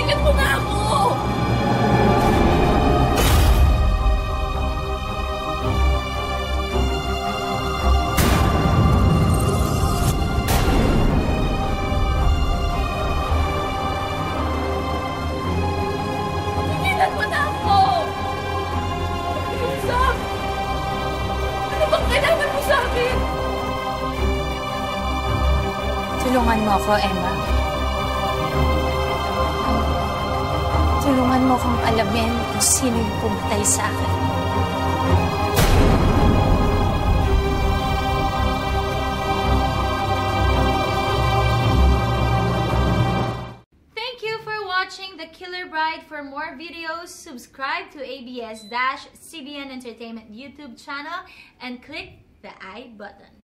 Tignan mo na ako! Tignan mo na ako! Sam! Ano bang kailangan mo sa akin? Tulungan mo ako, Emma. Tulungan mo akong alamin kung sino yung pumatay sa akin. Thank you for watching The Killer Bride. For more videos, subscribe to ABS-CBN Entertainment YouTube channel and click the I button.